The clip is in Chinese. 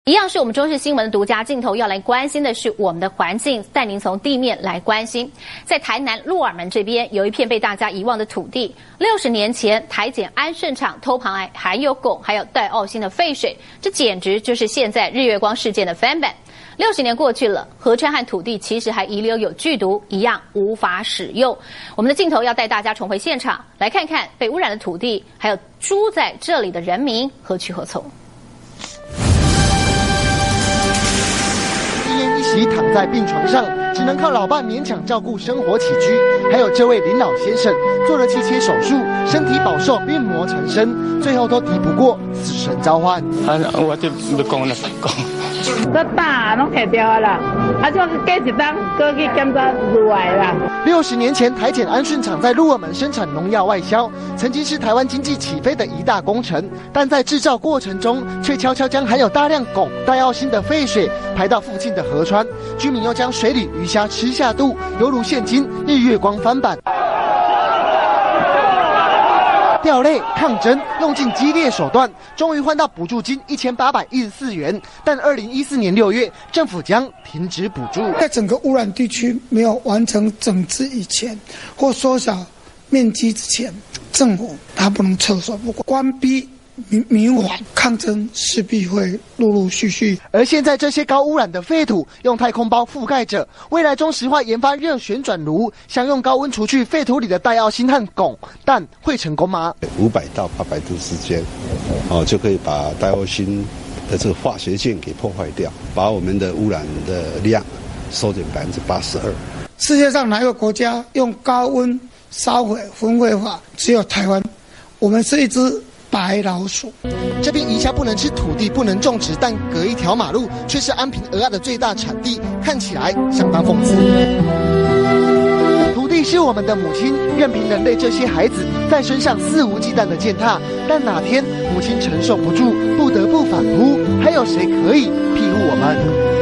一样是我们中视新闻的独家镜头，要来关心的是我们的环境，带您从地面来关心。在台南鹿耳门这边有一片被大家遗忘的土地，60年前台检安顺厂偷排含有汞还有戴奥辛的废水，这简直就是现在日月光事件的翻版。60年过去了，河川和土地其实还遗留有剧毒，一样无法使用。我们的镜头要带大家重回现场，来看看被污染的土地，还有住在这里的人民何去何从。 一躺在病床上，只能靠老伴勉强照顾生活起居。还有这位林老先生，做了7切手术，身体饱受变膜缠身，最后都抵不过死神召唤。 我就不讲了，讲。 这大拢摕掉啦，就是过一档，过去检查入来啦。 60年前，台检安顺厂在鹿耳门生产农药外销，曾经是台湾经济起飞的一大工程，但在制造过程中，却悄悄将含有大量汞、戴奥辛的废水排到附近的河川，居民又将水里鱼虾吃下肚，犹如现今日月光翻版。掉泪抗争，用尽激烈手段，终于换到补助金1814元。但2014年6月，政府将停止补助。 在整个污染地区没有完成整治以前，或缩小面积之前，政府它不能撤手不管，关闭民缓抗争势必会陆续。 而现在这些高污染的废土用太空包覆盖着，未来中石化研发热旋转炉，想用高温除去废土里的戴奥辛和汞，但会成功吗 ？500到800度之间，就可以把戴奥辛的这个化学键给破坏掉，把我们的污染的量缩减82%。 世界上哪个国家用高温烧毁焚废法？只有台湾，我们是一只白老鼠。 这边一下不能吃土地，不能种植，但隔一条马路却是安平蚵仔的最大产地，看起来相当讽刺。土地是我们的母亲，任凭人类这些孩子在身上肆无忌惮的践踏，但哪天母亲承受不住，不得不反扑，还有谁可以庇护我们？